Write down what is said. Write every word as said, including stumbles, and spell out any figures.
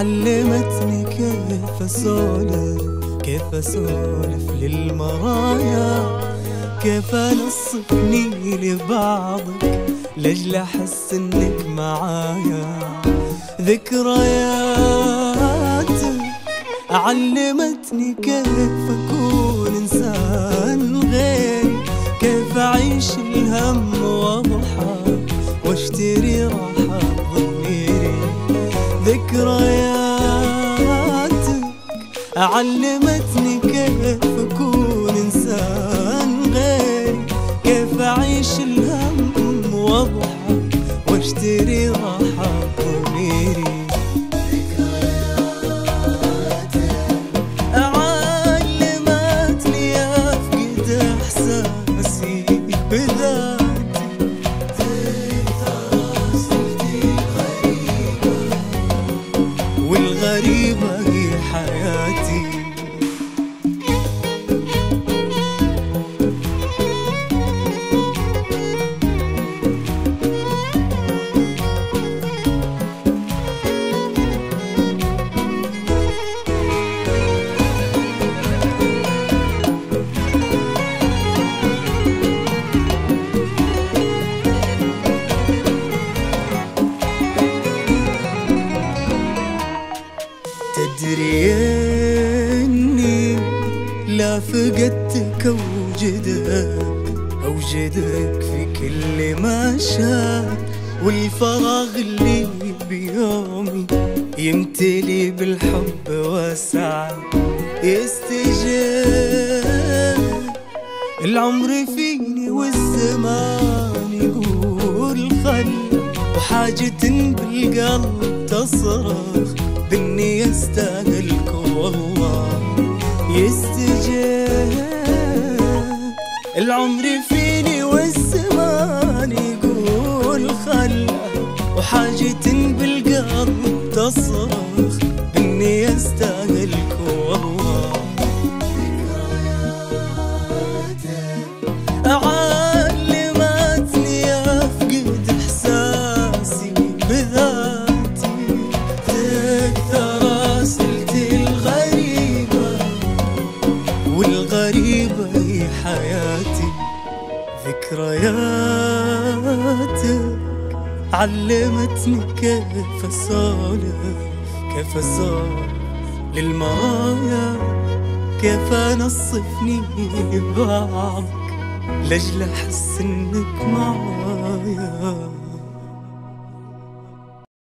علمتني كيف اسولف كيف اسولف للمرايا، كيف انصفني لبعضك لاجل احس انك معايا. ذكرياتك علمتني كيف اكون انسان غيري، كيف اعيش الهم واضحى واشتري راحة ضميري. ذكرياتك علمتني كيف اكون انسان غيري، كيف اعيش الهم واضحك واشتري راحة ضميري. علمتني افقد احساسي بذاتي، والغريبة هي حياتي. تدري اني لا فقدتك اوجدك اوجدك في كل مشهد، والفراغ اللي بيومي يمتلي بالحب والسعد يستجيب. العمر فيني والزمان يقول خلى، وحاجة بالقلب تصرخ بإني يستاهلك والله يستجيب. العمر فيني والزمان يقول خلى، وحاجة بالقلب تصرخ بإني يستاهلك والله. علمتني أفقد إحساسي بذاتي، والغريبة هي حياتي. ذكرياتك علمتني كيف اسولف كيف اسولف للمرايا، كيف انصفني ببعضك لاجل احس انك معايا.